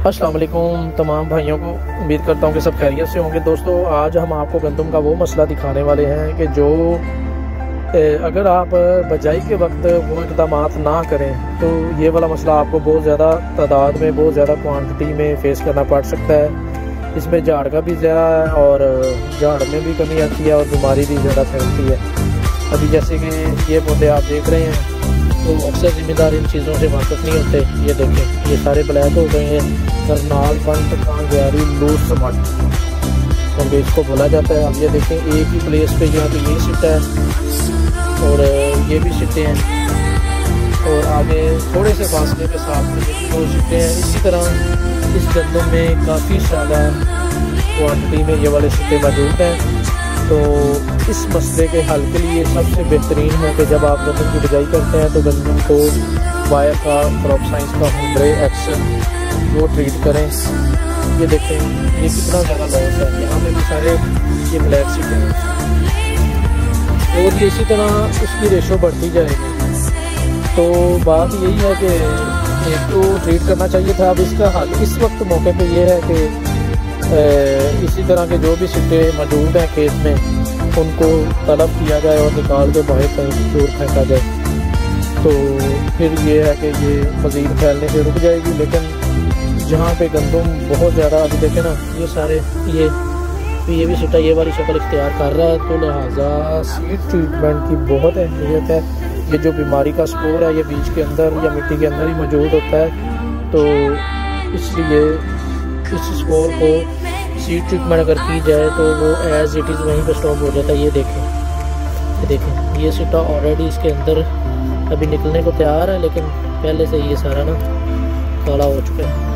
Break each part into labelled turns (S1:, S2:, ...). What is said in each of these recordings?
S1: अस्सलाम वालेकुम तमाम भाइयों को, उम्मीद करता हूँ कि सब खैरियत से होंगे। दोस्तों, आज हम आपको गंदम का वो मसला दिखाने वाले हैं कि जो अगर आप बजाई के वक्त वो इक़दाम ना करें तो ये वाला मसला आपको बहुत ज़्यादा तादाद में, बहुत ज़्यादा क्वांटिटी में फ़ेस करना पड़ सकता है। इसमें झाड़ का भी ज़्यादा है और झाड़ में भी कमी आती है और बीमारी भी ज़्यादा फैलती है। अभी जैसे कि ये पौधे आप देख रहे हैं तो अक्सर ज़िम्मेदार इन चीज़ों से वाक़िफ़ नहीं होते। ये देखें, ये सारे ब्लैक हो गए हैं। करनाल फंट कांग्यारी लूज समट और इसको बोला जाता है। अब ये देखें, एक ही प्लेस पे यहाँ पे ये सिट्टा है और ये भी सिट्टे हैं और आगे थोड़े से फासले के साथ दो सिट्टे हैं। इसी तरह इस गंदम में काफ़ी ज़्यादा क्वान्टिटी में ये वाले सिट्टे मौजूद हैं। तो इस मसले के हल के लिए सबसे बेहतरीन है कि जब आप गंदम की बिजाई करते हैं तो गंदम को वाया का क्रॉप साइंस का 100 एक्शन वो ट्रीट करें। ये देखें, ये कितना ज़्यादा लॉस है। यहाँ पे भी सारे ये ब्लैक सीट हैं और ये इसी तरह इसकी रेशो बढ़ती जाएगी। तो बात यही है कि एक तो ट्रीट करना चाहिए था। अब इसका हल इस वक्त मौके पे ये है कि इसी तरह के जो भी सिट्टे मौजूद हैं खेत में उनको तलब किया जाए और निकाल के बाहर कहीं दूर फेंका जाए। तो फिर ये है कि ये मज़ीद फैलने से रुक जाएगी। लेकिन जहाँ पे गंदम बहुत ज़्यादा, अभी देखें ना, ये सारे ये भी सिट्टा ये वाली शक्ल इख्तियार कर रहा है। तो लिहाजा सीड ट्रीटमेंट की बहुत अहमियत है। ये जो बीमारी का स्पोर है ये बीज के अंदर या मिट्टी के अंदर ही मौजूद होता है। तो इसलिए इस स्पोर को सीड ट्रीटमेंट अगर की जाए तो वो एज इट इज़ वहीं पर स्टॉप हो जाता है। ये देखें, ये सिट्टा ऑलरेडी इसके अंदर अभी निकलने को तैयार है, लेकिन पहले से ये सारा ना काला हो चुका है।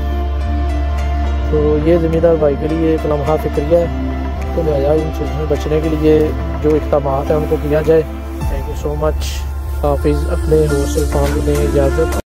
S1: तो ये ज़मींदार भाई के लिए एक लम्हा फिक्रिया है। तो लिहाजा इन चीज़ों से बचने के लिए जो इक़दाम हैं उनको किया जाए। Thank you so much. हाफिज़। अपने होस्ट फार्म को दें इजाज़त।